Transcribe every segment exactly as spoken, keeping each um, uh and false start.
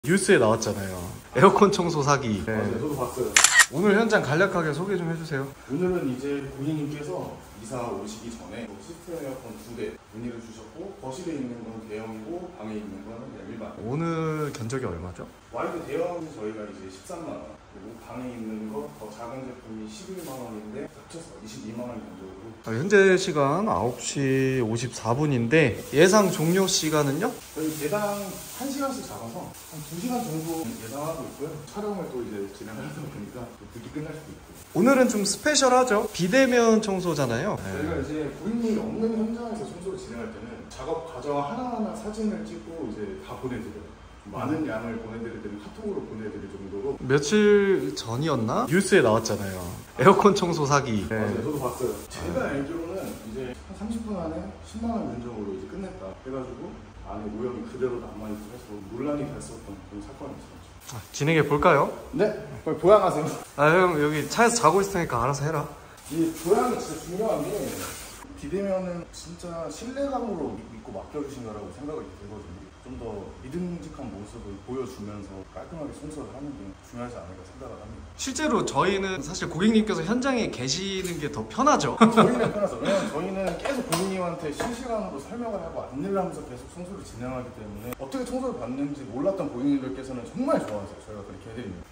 뉴스에 나왔잖아요. 에어컨 청소 사기. 네. 맞아요. 저도 봤어요. 오늘 현장 간략하게 소개 좀 해주세요. 오늘은 이제 고객님께서 이사 오시기 전에 시스템 에어컨 두 대 문의를 주셨고, 거실에 있는 건 대형이고 방에 있는 건 일반. 오늘 견적이 얼마죠? 와이드 대형이 저희가 이제 십삼만 원, 그리고 방에 있는 거 더 작은 제품이 십일만 원인데 합쳐서 이십이만 원 정도로. 현재 시간 아홉 시 오십사 분인데 예상 종료 시간은요? 저희 대당 한 시간씩 잡아서 한 두 시간 정도 예상하고 있고요. 촬영을 또 이제 진행하다 보니까 늦게 끝날 수도 있고. 오늘은 좀 스페셜하죠? 비대면 청소잖아요. 저희가 이제 고객님이 없는 현장에서 청소를 진행할 때는 작업 과정 하나하나 사진을 찍고 이제 다 보내드려요. 많은 양을 보내드릴 때는 카톡으로 보내드릴 정도로. 며칠 전이었나? 뉴스에 나왔잖아요. 에어컨 청소 사기. 네. 맞아요. 저도 봤어요. 제가 알기로는 이제 한 삼십 분 안에 십만 원 면적으로 이제 끝냈다 해가지고 안에 오염이 그대로 남아있고 해서 논란이 됐었던 그런 사건이 있었죠. 아, 진행해 볼까요? 네, 빨리 보양하세요. 아, 형 여기 차에서 자고 있으니까 알아서 해라. 이 보양이 진짜 중요한 게, 비대면은 진짜 신뢰감으로 믿고 맡겨주신다라고 생각이 들거든요. 좀 더 믿음직한 모습을 보여주면서 깔끔하게 청소를 하는 게 중요하지 않을까 생각을 합니다. 실제로 저희는 사실 고객님께서 현장에 계시는 게 더 편하죠. 저희는 편하죠. 왜냐면 저희는 계속 고객님한테 실시간으로 설명을 하고 안내를 하면서 계속 청소를 진행하기 때문에 어떻게 청소를 받는지 몰랐던 고객님들께서는 정말 좋아하세요. 저희가 그렇게 해드립니다.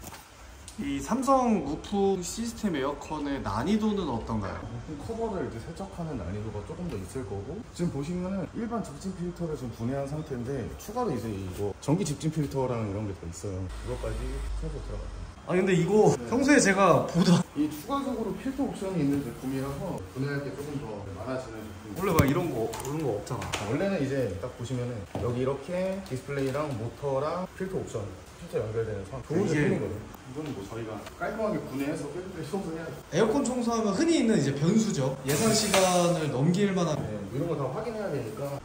이 삼성 루프 시스템 에어컨의 난이도는 어떤가요? 커버를 이제 세척하는 난이도가 조금 더 있을 거고, 지금 보시면은 일반 집진 필터를 지금 분해한 상태인데 추가로 이제 이거 전기 집진 필터라는 이런 게 더 있어요. 이것까지 청소 들어가요. 아 근데 이거 네. 평소에 제가 보던 이 추가적으로 필터 옵션이 있는 제품이라서 분해할 게 조금 더 많아지는 제품. 원래 막 이런 거 그런 거 없잖아. 원래는 이제 딱 보시면은 여기 이렇게 디스플레이랑 모터랑 필터 옵션 필터 연결되는 선 좋은 제품이거든요. 이거는 뭐 저희가 깔끔하게 분해해서 깨끗하게 청소해야 돼요. 에어컨 청소하면 흔히 있는 이제 변수죠. 예상 시간을 넘길 만한. 네, 이런 거 다 확인해야 되니까.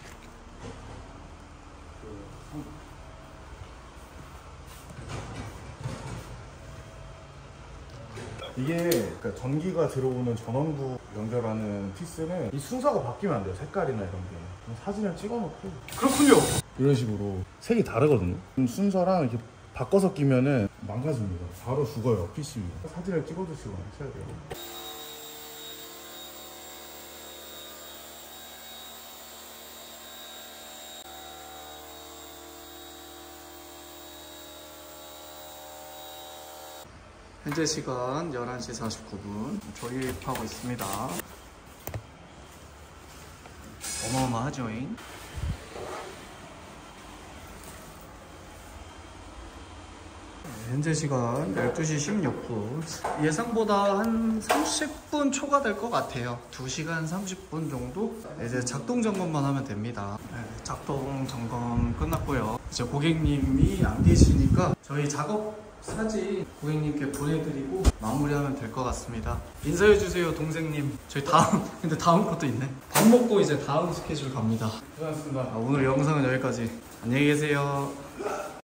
이게 그러니까 전기가 들어오는 전원부 연결하는 피스는 이 순서가 바뀌면 안 돼요. 색깔이나 이런 게. 사진을 찍어놓고. 그렇군요. 이런 식으로 색이 다르거든요. 순서랑 이렇게 바꿔서 끼면은 망가집니다. 바로 죽어요, 피씨비. 사진을 찍어주시고 하셔야 돼요. 현재 시간 열한 시 사십구 분 조립하고 있습니다. 어마어마하죠잉? 현재 시간 열두 시 십육 분. 예상보다 한 삼십 분 초과될 것 같아요. 두 시간 삼십 분 정도? 이제 작동 점검만 하면 됩니다. 네, 작동 점검 끝났고요. 이제 고객님이 안 계시니까 저희 작업 사진 고객님께 보내드리고 마무리하면 될 것 같습니다. 인사해주세요, 동생님. 저희 다음, 근데 다음 것도 있네. 밥 먹고 이제 다음 스케줄 갑니다. 고생하셨습니다. 아, 오늘 영상은 여기까지. 안녕히 계세요.